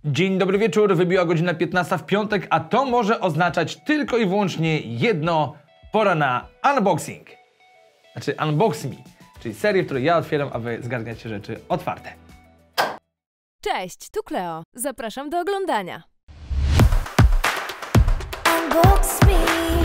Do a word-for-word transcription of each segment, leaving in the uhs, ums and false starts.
Dzień dobry wieczór, wybiła godzina piętnasta w piątek, a to może oznaczać tylko i wyłącznie jedno, pora na unboxing. Znaczy unbox me, czyli serię, w której ja otwieram, a wy zgarniacie rzeczy otwarte. Cześć, tu Kleo. Zapraszam do oglądania. Unbox me.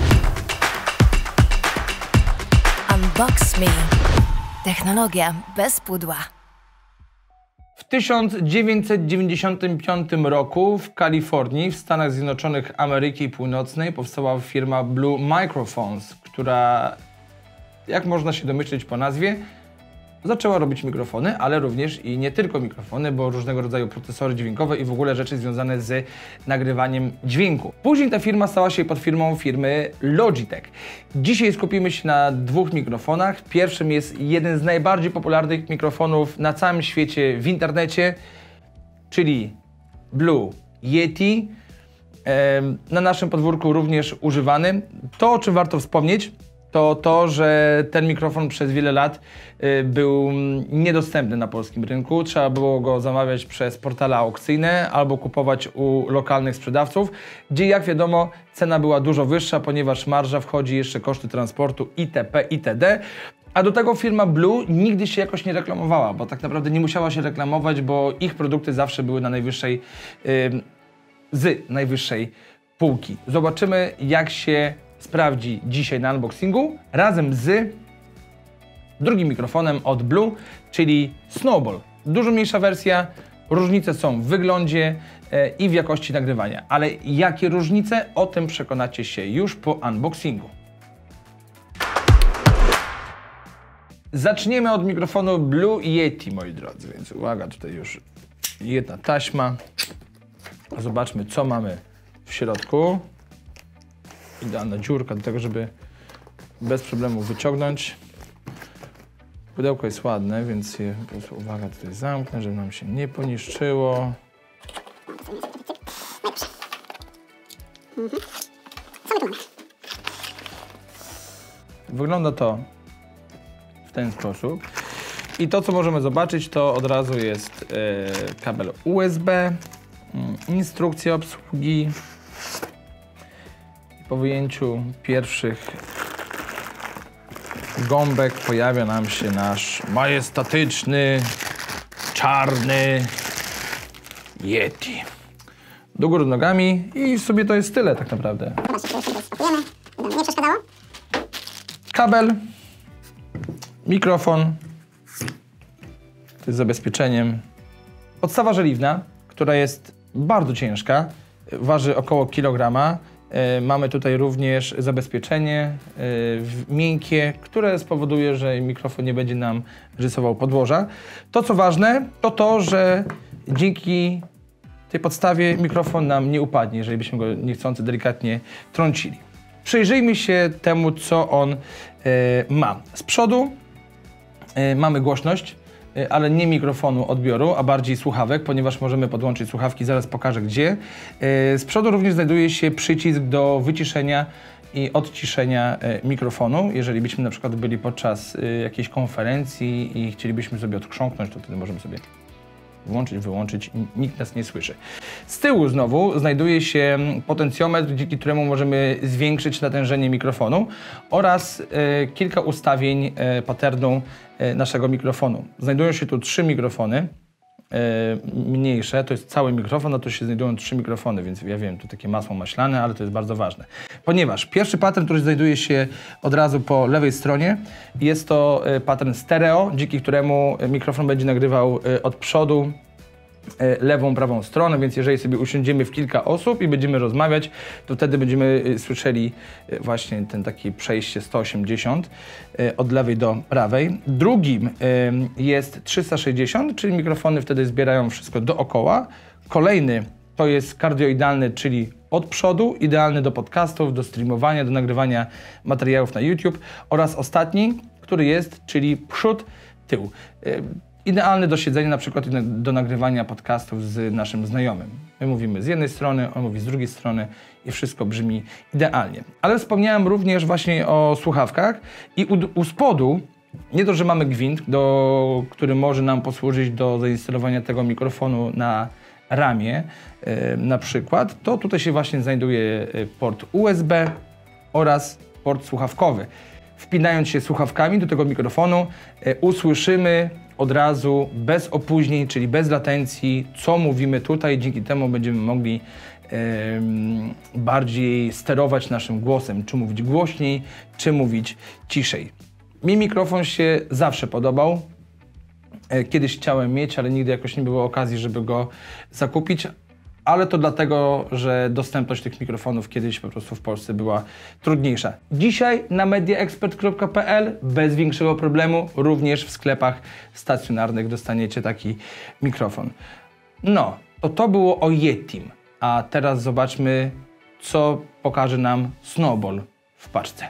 Unbox me. Technologia bez pudła. W tysiąc dziewięćset dziewięćdziesiątym piątym roku w Kalifornii, w Stanach Zjednoczonych Ameryki Północnej, powstała firma Blue Microphones, która, jak można się domyśleć po nazwie, zaczęła robić mikrofony, ale również i nie tylko mikrofony, bo różnego rodzaju procesory dźwiękowe i w ogóle rzeczy związane z nagrywaniem dźwięku. Później ta firma stała się podfirmą firmy Logitech. Dzisiaj skupimy się na dwóch mikrofonach. Pierwszym jest jeden z najbardziej popularnych mikrofonów na całym świecie w internecie, czyli Blue Yeti. Na naszym podwórku również używany. To, o czym warto wspomnieć, to to, że ten mikrofon przez wiele lat y, był niedostępny na polskim rynku. Trzeba było go zamawiać przez portale aukcyjne albo kupować u lokalnych sprzedawców, gdzie, jak wiadomo, cena była dużo wyższa, ponieważ marża wchodzi, jeszcze koszty transportu itp. itd. A do tego firma Blue nigdy się jakoś nie reklamowała, bo tak naprawdę nie musiała się reklamować, bo ich produkty zawsze były na najwyższej, y, z najwyższej półki. Zobaczymy, jak się sprawdzi dzisiaj na unboxingu razem z drugim mikrofonem od Blue, czyli Snowball. Dużo mniejsza wersja, różnice są w wyglądzie e, i w jakości nagrywania. Ale jakie różnice? O tym przekonacie się już po unboxingu. Zaczniemy od mikrofonu Blue Yeti, moi drodzy, więc uwaga, tutaj już jedna taśma. Zobaczmy, co mamy w środku. Idealna dziurka do tego, żeby bez problemu wyciągnąć. Pudełko jest ładne, więc je, po prostu, uwaga, tutaj zamknę, żeby nam się nie poniszczyło. Wygląda to w ten sposób. I to, co możemy zobaczyć, to od razu jest e, kabel U S B, instrukcja obsługi. Po wyjęciu pierwszych gąbek pojawia nam się nasz majestatyczny, czarny Yeti. Do góry nogami i w sobie to jest tyle tak naprawdę. Nie przeszkadzało? Kabel, mikrofon, z zabezpieczeniem. Podstawa żeliwna, która jest bardzo ciężka, waży około kilograma. Mamy tutaj również zabezpieczenie miękkie, które spowoduje, że mikrofon nie będzie nam rysował podłoża. To, co ważne, to to, że dzięki tej podstawie mikrofon nam nie upadnie, jeżeli byśmy go niechcący delikatnie trącili. Przyjrzyjmy się temu, co on ma. Z przodu mamy głośność, ale nie mikrofonu odbioru, a bardziej słuchawek, ponieważ możemy podłączyć słuchawki, zaraz pokażę gdzie. Z przodu również znajduje się przycisk do wyciszenia i odciszenia mikrofonu. Jeżeli byśmy na przykład byli podczas jakiejś konferencji i chcielibyśmy sobie odchrząknąć, to wtedy możemy sobie włączyć, wyłączyć i nikt nas nie słyszy. Z tyłu znowu znajduje się potencjometr, dzięki któremu możemy zwiększyć natężenie mikrofonu oraz e, kilka ustawień e, patternu e, naszego mikrofonu. Znajdują się tu trzy mikrofony e, mniejsze, to jest cały mikrofon, a tu się znajdują trzy mikrofony, więc ja wiem, to takie masło maślane, ale to jest bardzo ważne. Ponieważ pierwszy pattern, który znajduje się od razu po lewej stronie, jest to pattern stereo, dzięki któremu mikrofon będzie nagrywał od przodu lewą, prawą stronę, więc jeżeli sobie usiądziemy w kilka osób i będziemy rozmawiać, to wtedy będziemy słyszeli właśnie ten takie przejście sto osiemdziesiąt od lewej do prawej. Drugim jest trzysta sześćdziesiąt, czyli mikrofony wtedy zbierają wszystko dookoła. Kolejny to jest kardioidalny, czyli od przodu, idealny do podcastów, do streamowania, do nagrywania materiałów na YouTube. Oraz ostatni, który jest, czyli przód, tył. Idealny do siedzenia, na przykład do nagrywania podcastów z naszym znajomym. My mówimy z jednej strony, on mówi z drugiej strony i wszystko brzmi idealnie. Ale wspomniałem również właśnie o słuchawkach i u, u spodu nie to, że mamy gwint, do, który może nam posłużyć do zainstalowania tego mikrofonu na ramie e, na przykład, to tutaj się właśnie znajduje port U S B oraz port słuchawkowy. Wpinając się słuchawkami do tego mikrofonu, e, usłyszymy od razu, bez opóźnień, czyli bez latencji, co mówimy tutaj. Dzięki temu będziemy mogli e, bardziej sterować naszym głosem, czy mówić głośniej, czy mówić ciszej. Mi mikrofon się zawsze podobał. E, kiedyś chciałem mieć, ale nigdy jakoś nie było okazji, żeby go zakupić. Ale to dlatego, że dostępność tych mikrofonów kiedyś po prostu w Polsce była trudniejsza. Dzisiaj na media expert kropka p l bez większego problemu również w sklepach stacjonarnych dostaniecie taki mikrofon. No, to to było o Yetim, a teraz zobaczmy, co pokaże nam Snowball w paczce.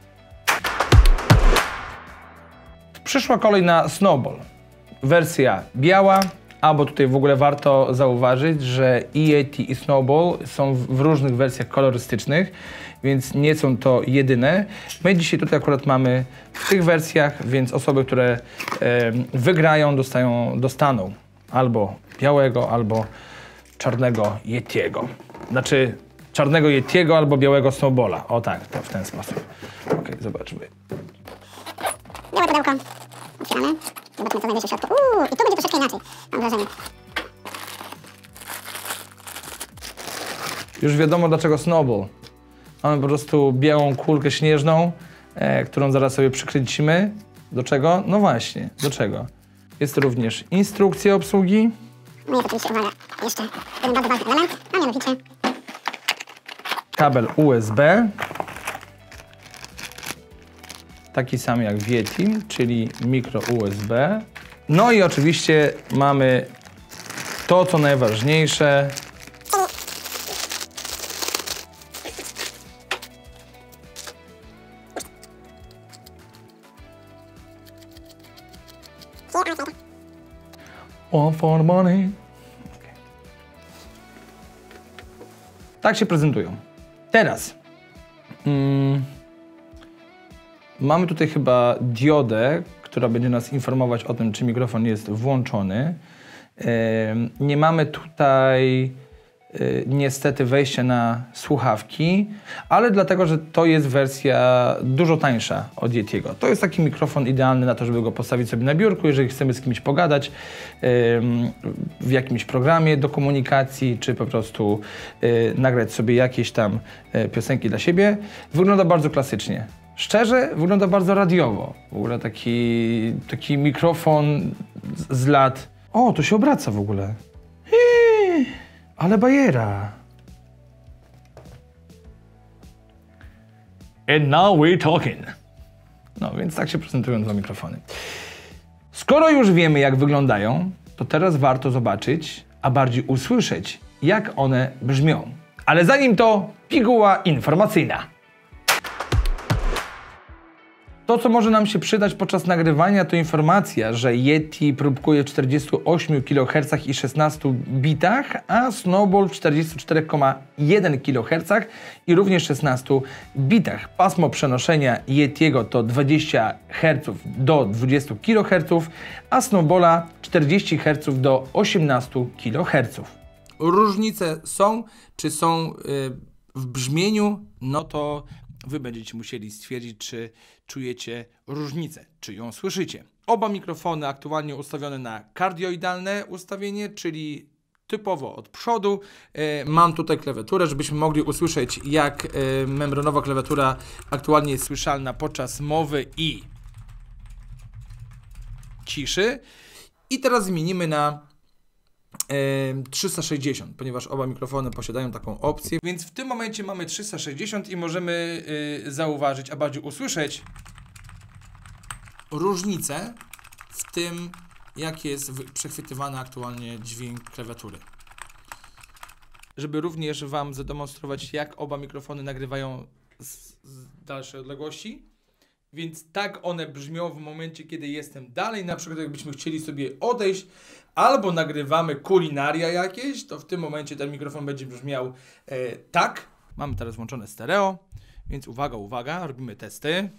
Przyszła kolej na Snowball. Wersja biała. Albo tutaj w ogóle warto zauważyć, że i Yeti i Snowball są w różnych wersjach kolorystycznych, więc nie są to jedyne. My dzisiaj tutaj akurat mamy w tych wersjach, więc osoby, które e, wygrają, dostają, dostaną albo białego, albo czarnego Yetiego. Znaczy czarnego Yetiego albo białego Snowballa. O tak, to w ten sposób. Ok, zobaczmy. Białe pudełko. Otwieramy. Zobaczmy, co znajdzie się w środku. Uuu, i tu będzie troszeczkę inaczej, mam wrażenie. Już wiadomo, dlaczego Snowball. Mamy po prostu białą kulkę śnieżną, e, którą zaraz sobie przykręcimy. Do czego? No właśnie, do czego? Jest również instrukcja obsługi. No jest oczywiście, uwaga, jeszcze jeden bardzo ważny element, a mianowicie kabel U S B. Taki sam jak w Yeti, czyli mikro U S B. No i oczywiście mamy to, co najważniejsze. One for money. Okay. Tak się prezentują. Teraz. Mm, Mamy tutaj chyba diodę, która będzie nas informować o tym, czy mikrofon jest włączony. Nie mamy tutaj niestety wejścia na słuchawki, ale dlatego, że to jest wersja dużo tańsza od Yetiego. To jest taki mikrofon idealny na to, żeby go postawić sobie na biurku, jeżeli chcemy z kimś pogadać w jakimś programie do komunikacji, czy po prostu nagrać sobie jakieś tam piosenki dla siebie. Wygląda bardzo klasycznie. Szczerze, wygląda bardzo radiowo. W ogóle taki, taki mikrofon z, z lat... O, to się obraca w ogóle. Eee, ale bajera. And now we're talking. No, więc tak się prezentują dwa mikrofony. Skoro już wiemy, jak wyglądają, to teraz warto zobaczyć, a bardziej usłyszeć, jak one brzmią. Ale zanim to, piguła informacyjna. To, co może nam się przydać podczas nagrywania, to informacja, że Yeti próbkuje w czterdziestu ośmiu kilohercach i szesnastu bitach, a Snowball w czterdziestu czterech przecinek jeden kiloherca i również szesnastu bitach. Pasmo przenoszenia Yetiego to dwadzieścia herców do dwudziestu kiloherców, a Snowballa czterdzieści herców do osiemnastu kiloherców. Różnice są, czy są yy, w brzmieniu, no to wy będziecie musieli stwierdzić, czy czujecie różnicę, czy ją słyszycie. Oba mikrofony aktualnie ustawione na kardioidalne ustawienie, czyli typowo od przodu. E, mam tutaj klawiaturę, żebyśmy mogli usłyszeć, jak e, membranowa klawiatura aktualnie jest słyszalna podczas mowy i ciszy. I teraz zmienimy na trzysta sześćdziesiąt, ponieważ oba mikrofony posiadają taką opcję, więc w tym momencie mamy trzysta sześćdziesiąt i możemy yy, zauważyć, a bardziej usłyszeć różnicę w tym, jak jest przechwytywany aktualnie dźwięk klawiatury. Żeby również Wam zademonstrować, jak oba mikrofony nagrywają z, z dalszej odległości, więc tak one brzmią w momencie, kiedy jestem dalej. Na przykład jakbyśmy chcieli sobie odejść albo nagrywamy kulinaria jakieś, to w tym momencie ten mikrofon będzie brzmiał e, tak. Mamy teraz włączone stereo, więc uwaga, uwaga, robimy testy.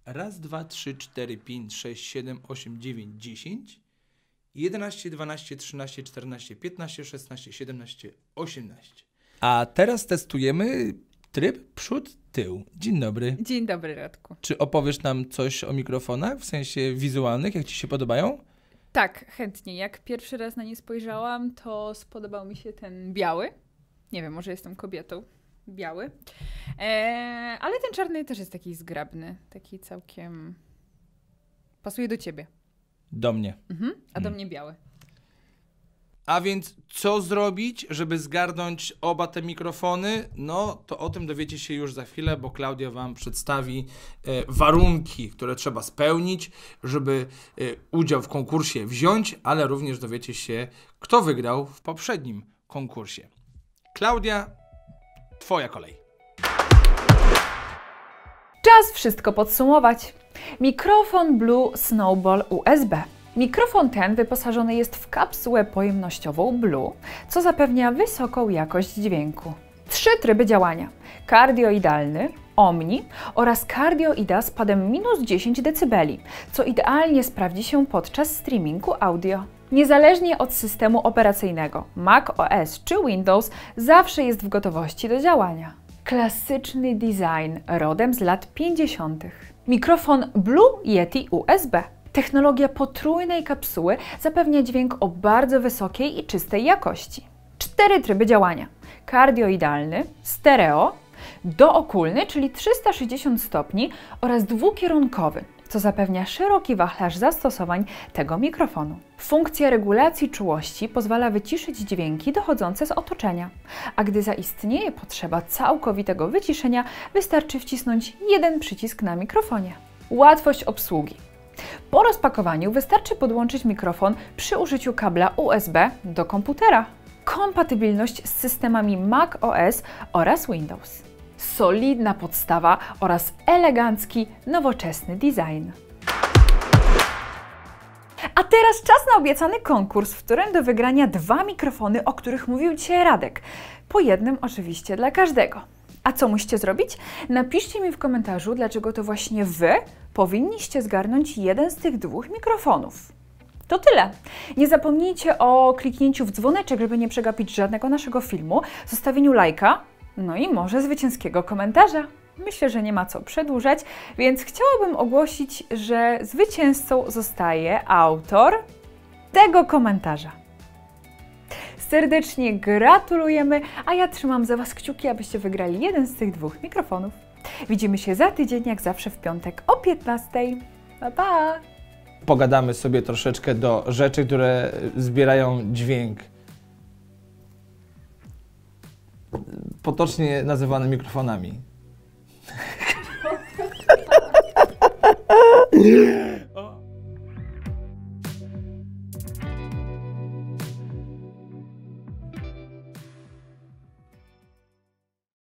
Raz, dwa, trzy, cztery, pięć, sześć, siedem, osiem, dziewięć, dziesięć, jedenaście, dwanaście, trzynaście, czternaście, piętnaście, szesnaście, siedemnaście, osiemnaście. A teraz testujemy tryb przód, tył. Dzień dobry. Dzień dobry, Radku. Czy opowiesz nam coś o mikrofonach, w sensie wizualnych, jak Ci się podobają? Tak, chętnie. Jak pierwszy raz na nie spojrzałam, to spodobał mi się ten biały. Nie wiem, może jestem kobietą. Biały. Eee, ale ten czarny też jest taki zgrabny. Taki całkiem... Pasuje do ciebie. Do mnie. Mhm. A Hmm. do mnie biały. A więc co zrobić, żeby zgarnąć oba te mikrofony? No to o tym dowiecie się już za chwilę, bo Klaudia Wam przedstawi e, warunki, które trzeba spełnić, żeby e, udział w konkursie wziąć, ale również dowiecie się, kto wygrał w poprzednim konkursie. Klaudia, Twoja kolej. Czas wszystko podsumować. Mikrofon Blue Snowball U S B. Mikrofon ten wyposażony jest w kapsułę pojemnościową Blue, co zapewnia wysoką jakość dźwięku. Trzy tryby działania: kardioidalny, omni oraz kardioida z padem minus dziesięć decybeli, co idealnie sprawdzi się podczas streamingu audio. Niezależnie od systemu operacyjnego, macOS czy Windows zawsze jest w gotowości do działania. Klasyczny design rodem z lat pięćdziesiątych. Mikrofon Blue Yeti U S B. Technologia potrójnej kapsuły zapewnia dźwięk o bardzo wysokiej i czystej jakości. Cztery tryby działania: kardioidalny, stereo, dookulny, czyli trzysta sześćdziesiąt stopni oraz dwukierunkowy, co zapewnia szeroki wachlarz zastosowań tego mikrofonu. Funkcja regulacji czułości pozwala wyciszyć dźwięki dochodzące z otoczenia, a gdy zaistnieje potrzeba całkowitego wyciszenia, wystarczy wcisnąć jeden przycisk na mikrofonie. Łatwość obsługi. Po rozpakowaniu wystarczy podłączyć mikrofon przy użyciu kabla U S B do komputera. Kompatybilność z systemami macOS oraz Windows. Solidna podstawa oraz elegancki, nowoczesny design. A teraz czas na obiecany konkurs, w którym do wygrania dwa mikrofony, o których mówił dzisiaj Radek. Po jednym oczywiście dla każdego. A co musicie zrobić? Napiszcie mi w komentarzu, dlaczego to właśnie Wy powinniście zgarnąć jeden z tych dwóch mikrofonów. To tyle. Nie zapomnijcie o kliknięciu w dzwoneczek, żeby nie przegapić żadnego naszego filmu, zostawieniu lajka, no i może zwycięskiego komentarza. Myślę, że nie ma co przedłużać, więc chciałabym ogłosić, że zwycięzcą zostaje autor tego komentarza. Serdecznie gratulujemy, a ja trzymam za Was kciuki, abyście wygrali jeden z tych dwóch mikrofonów. Widzimy się za tydzień, jak zawsze w piątek o piętnastej. Pa, pa! Pogadamy sobie troszeczkę do rzeczy, które zbierają dźwięk. Potocznie nazywane mikrofonami.